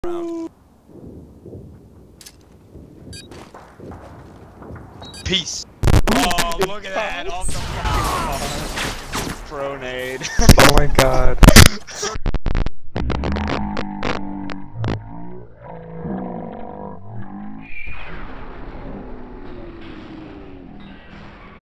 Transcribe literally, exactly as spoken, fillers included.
Round. Peace. Oh, look at that! Off the fucking pronade. Oh my god.